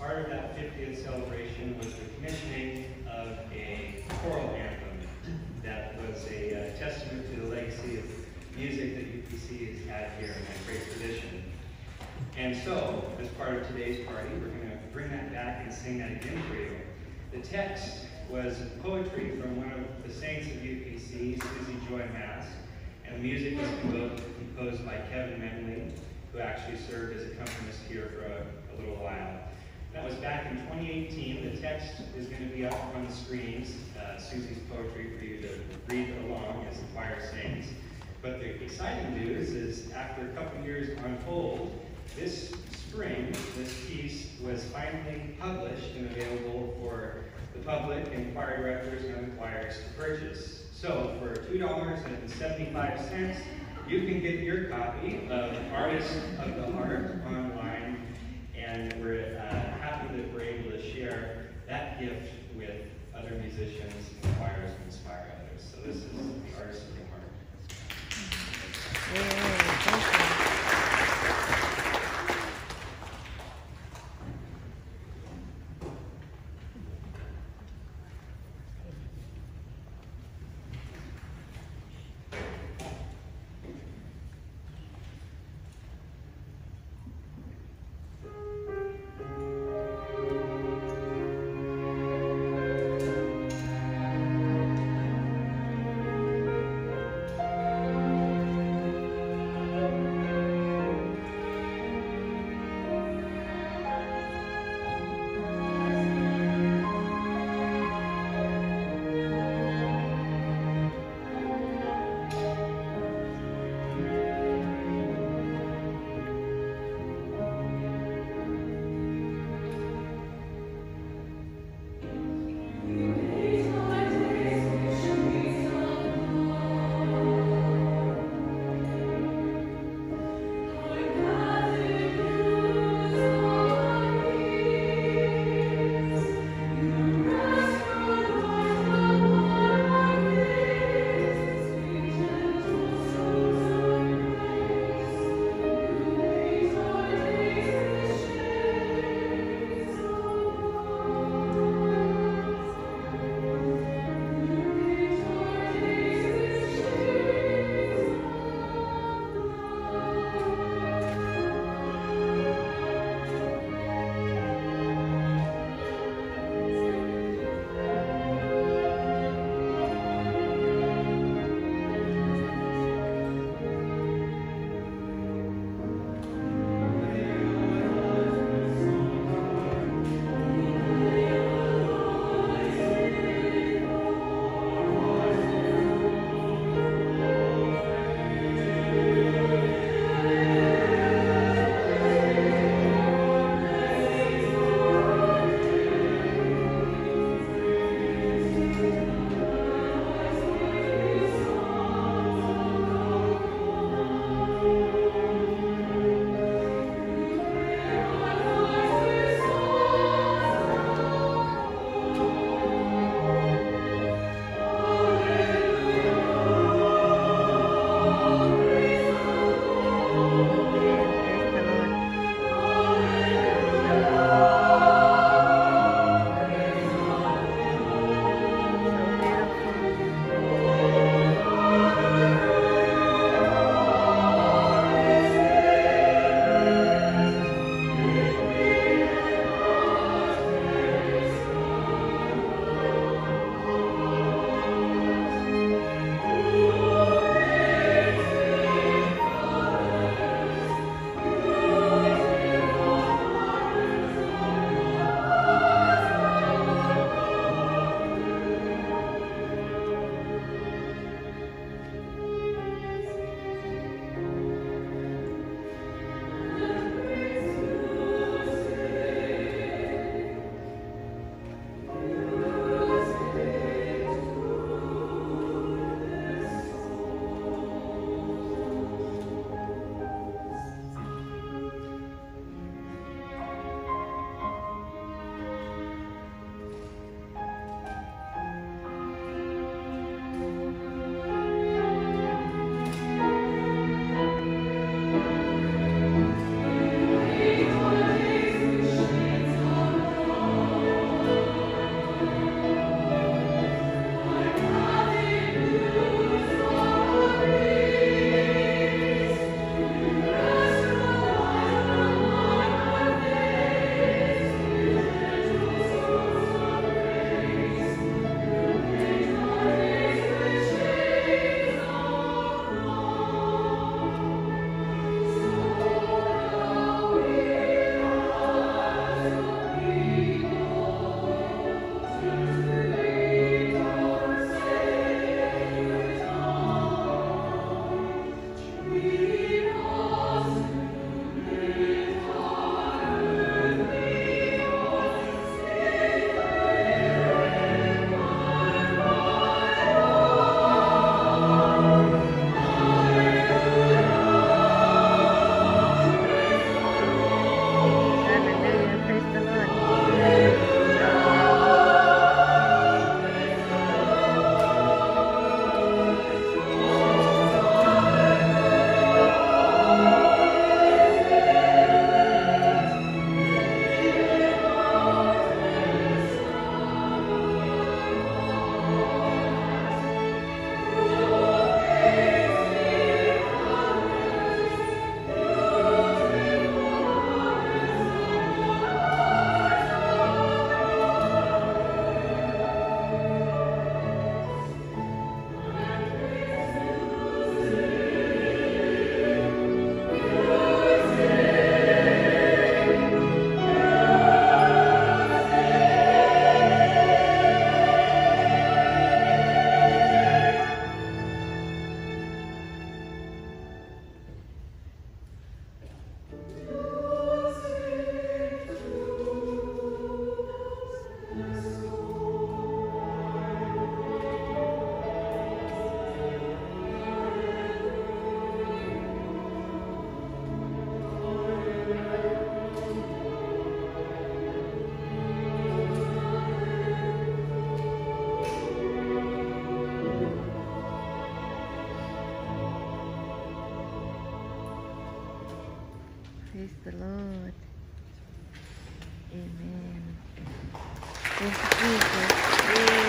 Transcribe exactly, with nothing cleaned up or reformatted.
part of that fiftieth celebration was the commissioning of a choral anthem that was a uh, testament to the legacy of music that U P C has had here and that great tradition. And so, as part of today's party, we're going to bring that back and sing that again for you. The text was poetry from one of the saints of U P C, Susie Joy Mass, and the music was composed by Kevin Menley, who actually served as accompanist here for a, a little while. That was back in twenty eighteen. The text is going to be up on the screens, uh, Susie's poetry for you to read along as the choir sings. But the exciting news is, after a couple years on hold, this spring, this piece was finally published and available for the public and choir directors and other choirs to purchase. So for two dollars and seventy-five cents, you can get your copy of Artist of the Heart online, and we're uh, happy that we're able to share that gift with other musicians and choirs and inspire others. So this is the Artist of the Heart. Yeah, thank you. the Lord. Amen. Thank you, Jesus.